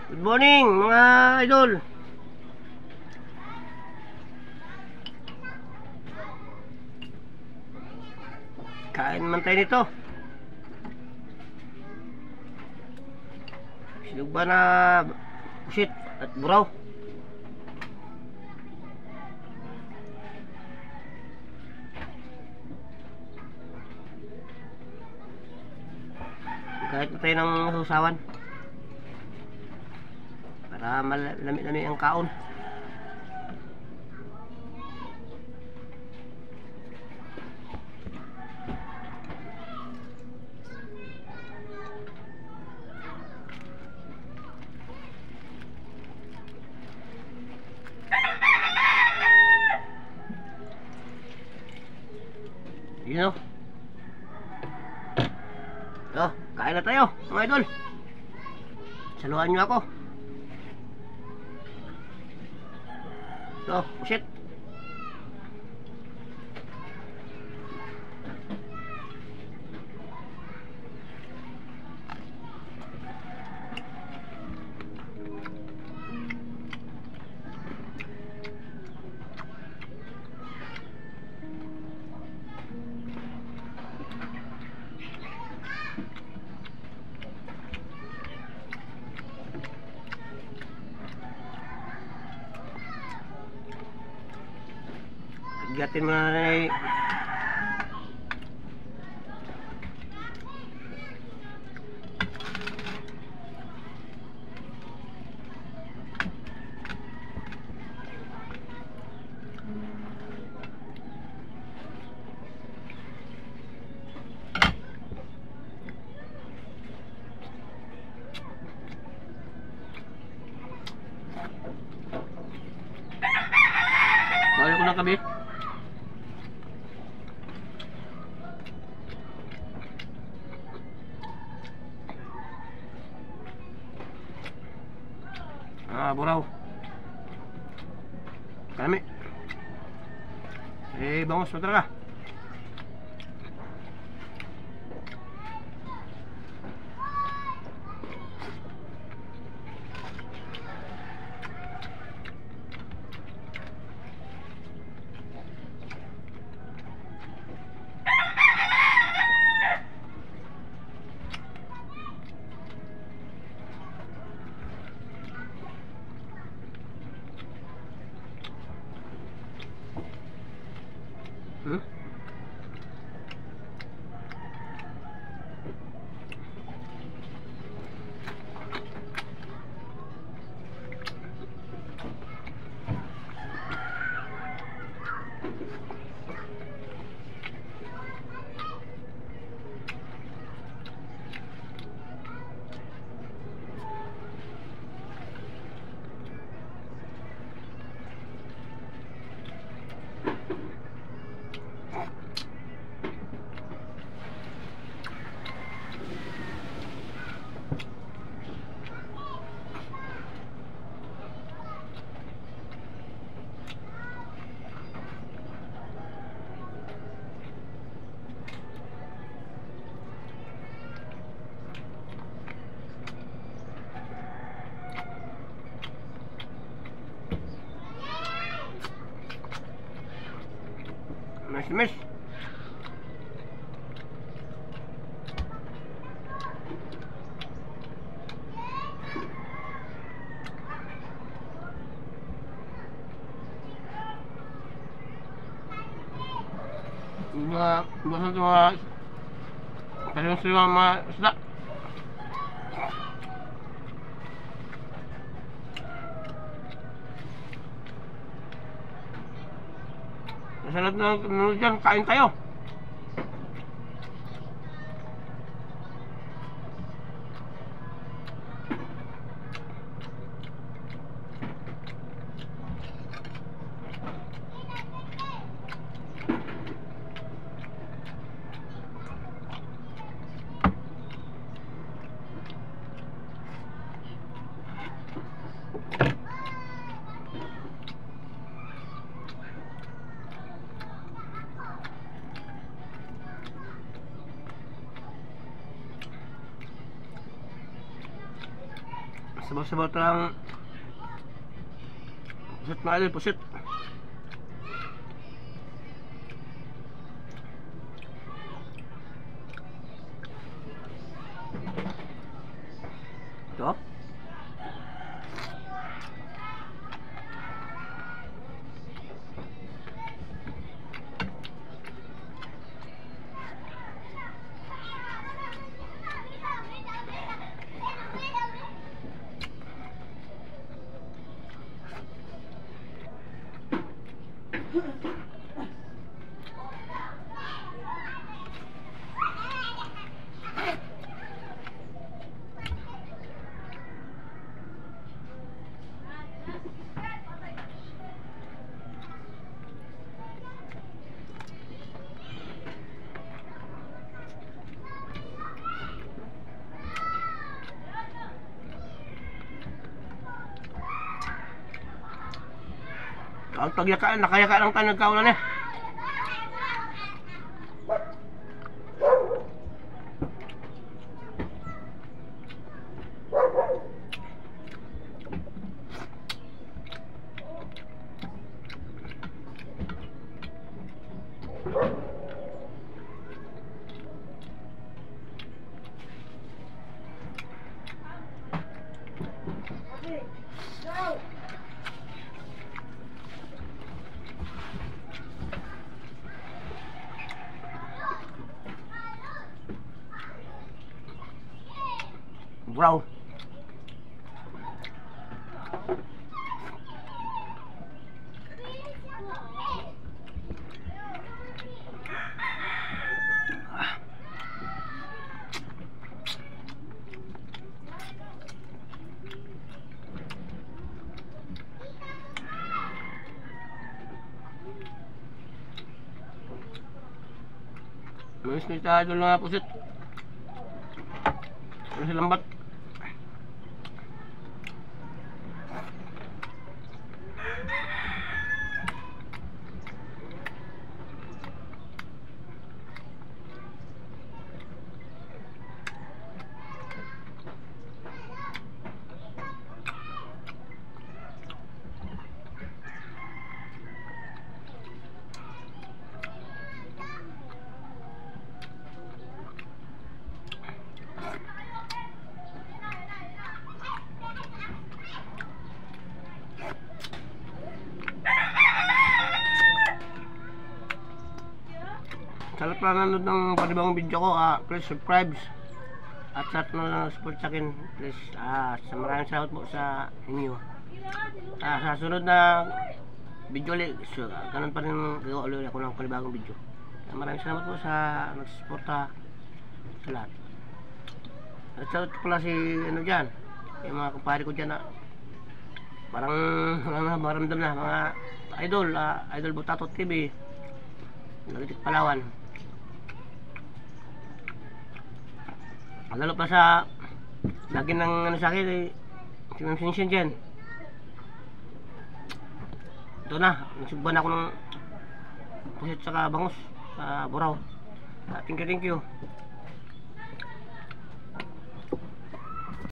Good morning mga idol. Kain naman tayo nito. Silog ba na pusit at buraw? Kahit na tayo ng susawan para malami-lami ang kaon. Yun o. So, kain na tayo mga idol. Saluhan nyo ako. So, pusit. Gatin mo na balik ko na kami. Buraw kami vamos otra acá. Mes mga kasi mga isda. Sa lahat na nanonood dyan, kain tayo. Sabaw-sabaw talang pusit mga idol, pusit. Ito. Ang pagyakaan, nakayaka lang tayo nagkaulan eh. Bro. Manis na tayo doon mga pusit. Ano si lambat? Sa lahat na nanonood ng panibagong video ko, please subscribe at sa lahat na support sa akin, please, sa maraming salamat po sa inyo. Sa sunod na video ulit, ganun pa rin gagawa ulit ako ng panibagong video. Maraming salamat po sa nagsusuporta sa lahat. At sa pala si ano dyan, yung mga kumpare ko dyan na parang maramdam na mga idol, Idol Butatot TV, Nalitik Palawan. Lalo pa sa lagi ng ano sa akin eh, sinansinsin dyan. Ito na, nagsugban ako ng pusit saka bangus sa Buraw. Thank you.